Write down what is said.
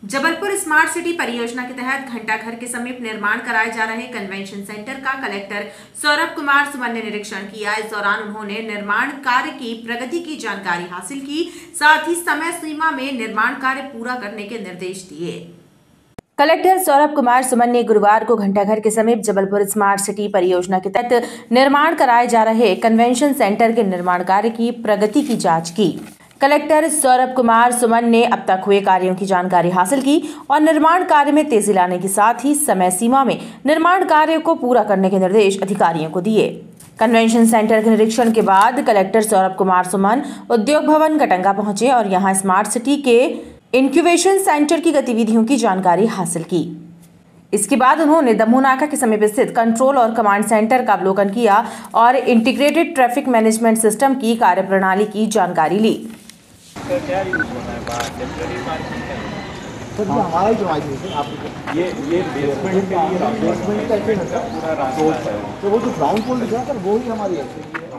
Jabalpur smart city परियोजना के तहत घंटाघर के समीप निर्माण कराए जा रहे कन्वेंशन सेंटर का कलेक्टर सौरभ कुमार सुमन ने निरीक्षण किया। इस दौरान उन्होंने निर्माण कार्य की प्रगति की जानकारी हासिल की, साथ ही समय सीमा में निर्माण कार्य पूरा करने के निर्देश दिए। कलेक्टर सौरभ कुमार सुमन ने गुरुवार को घंटाघर के समीप जबलपुर स्मार्ट सिटी परियोजना के तहत निर्माण कराए जा रहे कन्वेंशन सेंटर के निर्माण कार्य की प्रगति की जांच की। कलेक्टर सौरभ कुमार सुमन ने अब तक हुए कार्यों की जानकारी हासिल की और निर्माण कार्य में तेजी लाने के साथ ही समय सीमा में निर्माण कार्य को पूरा करने के निर्देश अधिकारियों को दिए। कन्वेंशन सेंटर के निरीक्षण के बाद कलेक्टर सौरभ कुमार सुमन उद्योग भवन कटंगा पहुंचे और यहां स्मार्ट सिटी के इंक्यूबेशन सेंटर की गतिविधियों की जानकारी हासिल की। इसके बाद उन्होंने दमोह नाका के समीप स्थित कंट्रोल और कमांड सेंटर का अवलोकन किया और इंटीग्रेटेड ट्रैफिक मैनेजमेंट सिस्टम की कार्यप्रणाली की जानकारी ली। तो क्या यूज होता है बाहर टेम्परेरी पार्किंग का? सर ये हमारा ही जो है आप ये बेसमेंट के लिए बेसमेंट का पूरा रास्ता है। तो वो जो ग्राउंड फ्लोर दिख रहा है सर वो ही हमारी है।